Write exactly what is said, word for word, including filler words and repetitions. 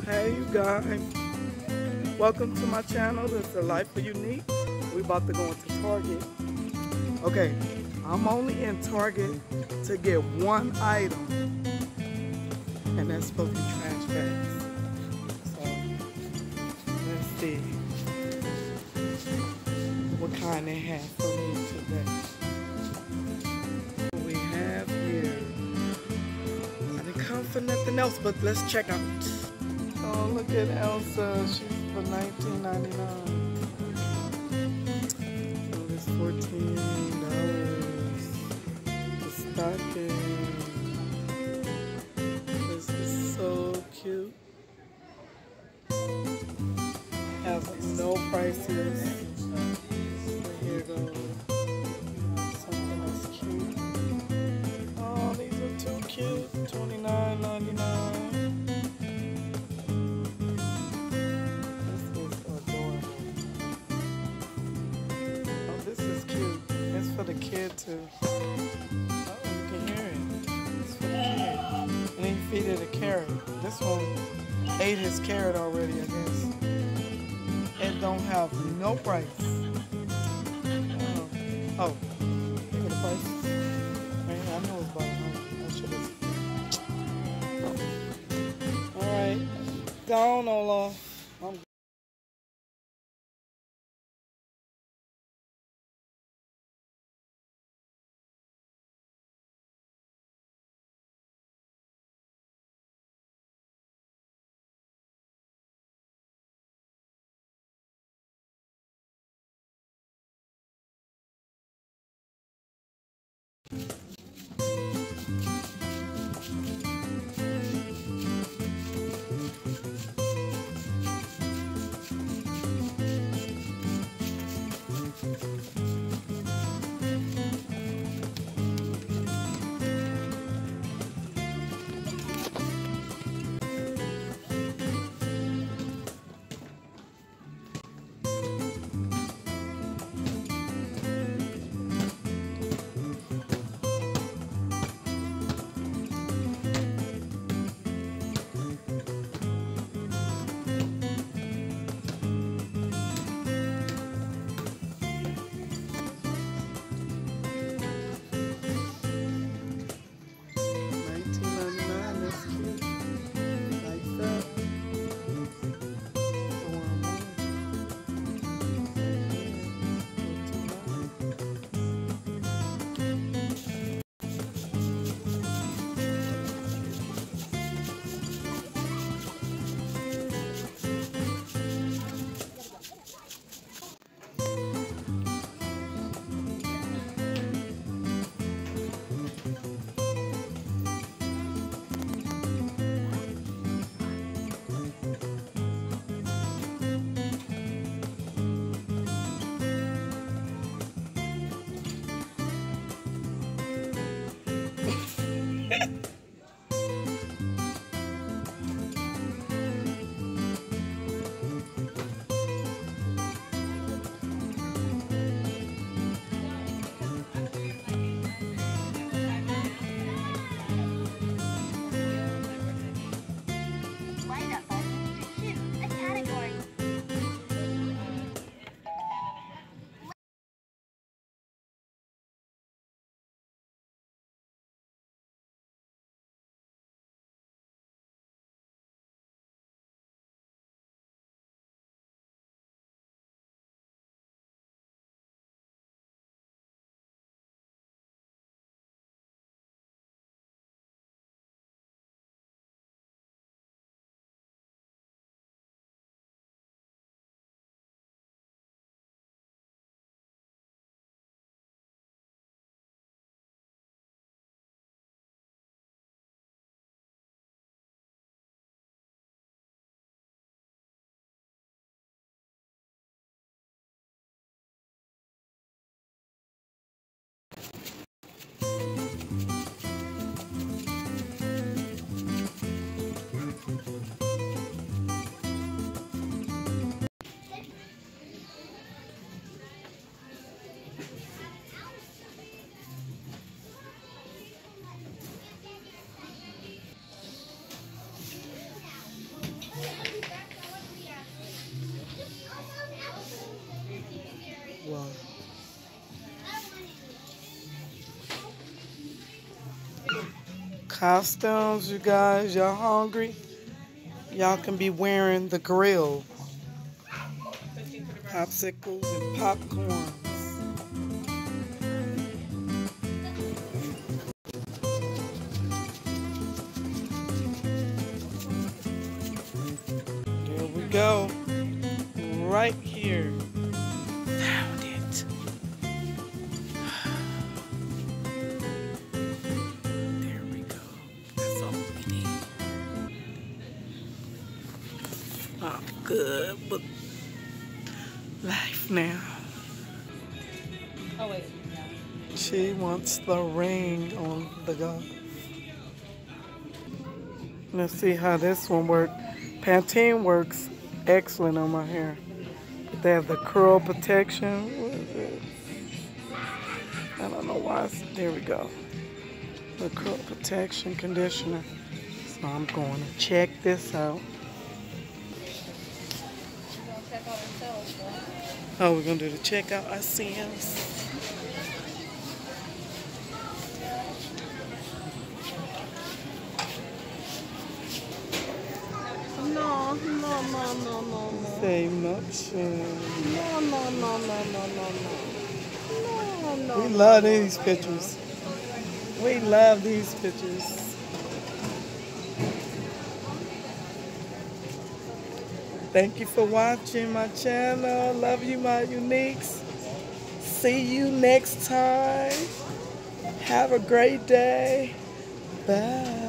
Hey you guys, welcome to my channel. This is the Life of Unique. We about to go into Target. Okay, I'm only in Target to get one item, and that's supposed to be trash bags. So let's see what kind they have for me today. What we have here, I didn't come for nothing else, but let's check out. Oh, look at Elsa. She's for nineteen ninety-nine. Oh, it's fourteen dollars. The stocking. This is so cute. Has no prices. So here goes. Something that's cute. Oh, these are too cute. twenty-nine ninety-nine. For the kid too. Oh, you can hear it. It's for the kid. And then you feed it a carrot. This one ate his carrot already, I guess. It don't have no price. Oh, oh. Look at the price. Man, I know it's about I should have. Alright. Gone, Ola. I'm Costumes, you guys. Y'all hungry? Y'all can be wearing the grill. Popsicles and popcorns. There we go. Right here. Found it. There we go. That's all we need. Oh, good. But life now. Oh, wait. She wants the ring on the golf. Let's see how this one works. Pantene works excellent on my hair. They have the curl protection. What is it? I don't know why it's, there we go. The curl protection conditioner. So I'm going to check this out. Oh, we're going to do the checkout. I see us. No, no, no, no, no, no. Say much. No, no, no, no, no, no, no. No, no. We love these pictures. We love these pictures. Thank you for watching my channel. Love you, my uniques. See you next time. Have a great day. Bye.